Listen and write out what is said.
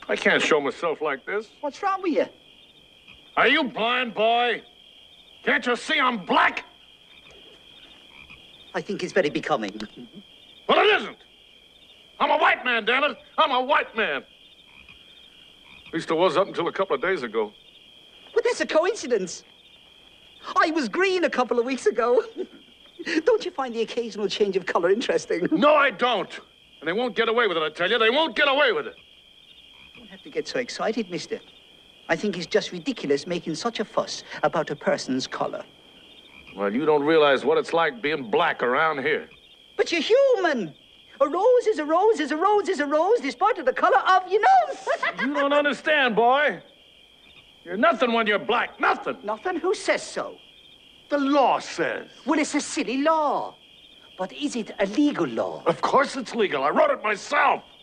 I can't show myself like this. What's wrong with you? Are you blind, boy? Can't you see I'm black? I think it's very becoming. Well, it isn't. I'm a white man, damn it. I'm a white man. At least I was up until a couple of days ago. But that's a coincidence. I was green a couple of weeks ago. Don't you find the occasional change of color interesting? No, I don't. And they won't get away with it, I tell you. They won't get away with it. You don't have to get so excited, mister. I think it's just ridiculous making such a fuss about a person's color. Well, you don't realize what it's like being black around here. But you're human. A rose is a rose is a rose is a rose, despite of the color of your nose. You don't understand, boy. You're nothing when you're black. Nothing. Nothing? Who says so? The law says. Well, it's a silly law. But is it a legal law? Of course it's legal. I wrote it myself.